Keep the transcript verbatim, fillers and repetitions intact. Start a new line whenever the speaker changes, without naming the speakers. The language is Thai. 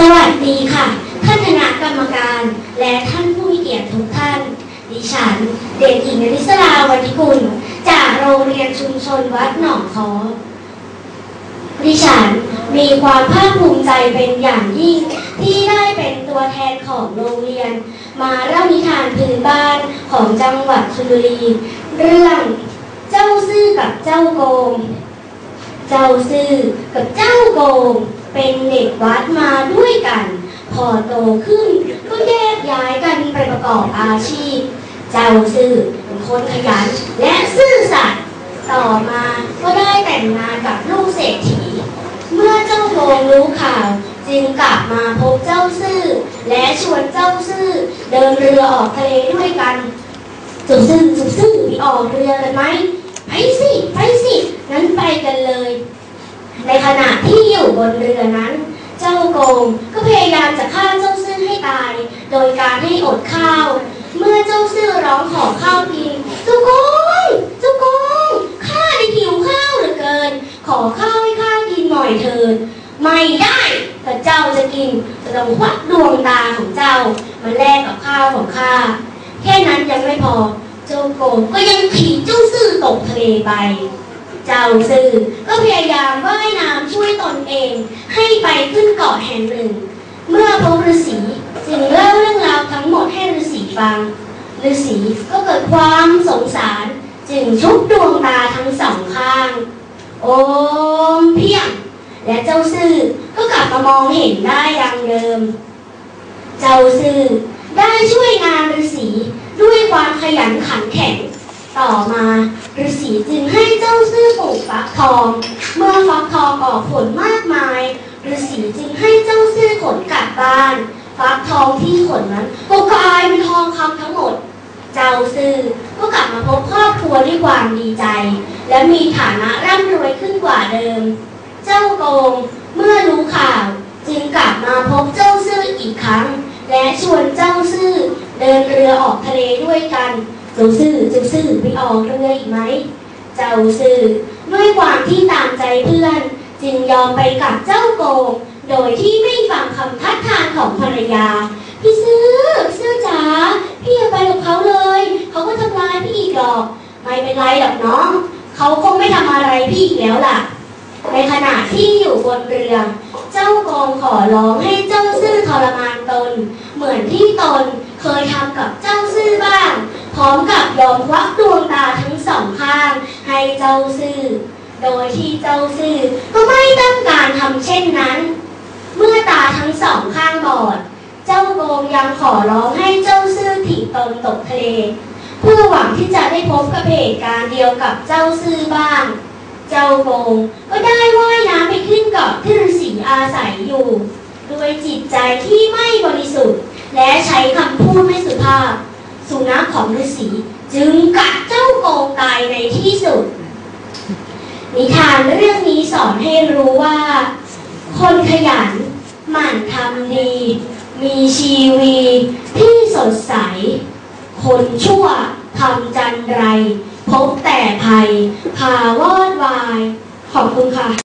วัสดีค่ะท่านคณะกรรมการและท่านผู้มีเกียรติทุกท่านดิฉันเด็กหญิงอริสราวัฒกุลจากโรงเรียนชุมชนวัดหนองค้อดิฉันมีความภาคภูมิใจเป็นอย่างยิ่งที่ได้เป็นตัวแทนของโรงเรียนมาเล่านิทานพื้นบ้านของจังหวัดชลบุรีเรื่องเจ้าซื่อกับเจ้าโกงเจ้าซื่อกับเจ้าโกงเป็นเด็กวัดมาด้วยกันพอโตขึ้นก็แยกย้ายกันไปประกอบอาชีพเจ้าซื่อเป็นคนขยันและซื่อสัตย์ต่อมาก็ได้แต่งงานกับลูกเศรษฐีเมื่อเจ้าโกงรู้ข่าวจึงกลับมาพบเจ้าซื่อและชวนเจ้าซื่อเดินเรือออกทะเลด้วยกันเจ้าซื่อเจ้าซื่อไปออกเรือกันไหมไปสิไปสิงั้นไปกันเลยในขณะที่อยู่บนเรือนั้นเจ้าโกงก็พยายามจะฆ่าเจ้าซื่อให้ตายโดยการให้อดข้าวเมื่อเจ้าซื่อร้องขอข้าวกินเจ้าโกงเจ้าโกงข้าได้หิวข้าวเหลือเกินขอข้าวให้ข้ากินหน่อยเถิดไม่ได้ถ้าเจ้าจะกินจะต้องควักดวงตาของเจ้ามาแลกกับข้าวของข้าแค่นั้นยังไม่พอเจ้าโกงก็ยังถีบเจ้าซื่อตกทะเลไปเจ้าซื่อก็พยายามว่ายน้ำช่วยตนเองให้ไปขึ้นเกาะแห่งหนึ่งเมื่อพบฤาษีจึงเล่าเรื่องราวทั้งหมดให้ฤาษีฟังฤาษีก็เกิดความสงสารจึงชุบดวงตาทั้งสองข้างโอมเพียงและเจ้าซื่อก็กลับมามองเห็นได้ดังเดิมเจ้าซื่อได้ช่วยงานฤาษีด้วยความขยันขันแข็งต่อมาฤาษีจึงให้เจ้าซื่อปลูกฟักทองเมื่อฟักทองออกผลมากมายฤาษีจึงให้เจ้าซื่อขนกลับบ้านฟักทองที่ขนนั้นก็กลายเป็นทองคำทั้งหมดเจ้าซื่อก็กลับมาพบครอบครัวด้วยความดีใจและมีฐานะร่ำรวยขึ้นกว่าเดิมเจ้าโกงเมื่อรู้ข่าวจึงกลับมาพบเจ้าซื่ออีกครั้งและชวนเจ้าซื่อเดินเรือออกทะเลด้วยกันเจ้าซื่อเจ้าซื่อไปออกเรืออีกไหมเจ้าซื่อด้วยความที่ตามใจเพื่อนจึงยอมไปกับเจ้าโกงโดยที่ไม่ฟังคำทัดทานของภรรยาพี่ซื่อซื่อจ๋าพี่อย่าไปกับเขาเลยเขาก็ทำร้ายพี่อีกหรอกไม่เป็นไรหรอกน้องเขาคงไม่ทำอะไรพี่อีกแล้วล่ะในขณะที่อยู่บนเรือเจ้าโกงขอร้องให้เจ้าซื่อทรมานตนเหมือนที่ตนเคยทำกับเจ้าซื่อบ้างพร้อมกับยอมควักดวงตาทั้งสองข้างให้เจ้าซื่อโดยที่เจ้าซื่อก็ไม่ต้องการทำเช่นนั้นเมื่อตาทั้งสองข้างบอดเจ้าโกงยังขอร้องให้เจ้าซื่อถีบตนตกทะเลเพื่อหวังที่จะได้พบกับเหตุการณ์เดียวกับเจ้าซื่อบ้างเจ้าโกงก็ได้ว่ายน้ำไปขึ้นเกาะที่ฤาษีอาศัยอยู่ด้วยจิตใจที่ไม่บริสุทธิ์และใช้คำพูดไม่สุภาพสุนัขของฤาษีจึงกัดเจ้าโกงตายในที่สุดนิทานเรื่องนี้สอนให้รู้ว่าคนขยันหมั่นทำดีมีชีวิตที่สดใสคนชั่วทำจันไรพบแต่ภัยพาวอดวายขอบคุณค่ะ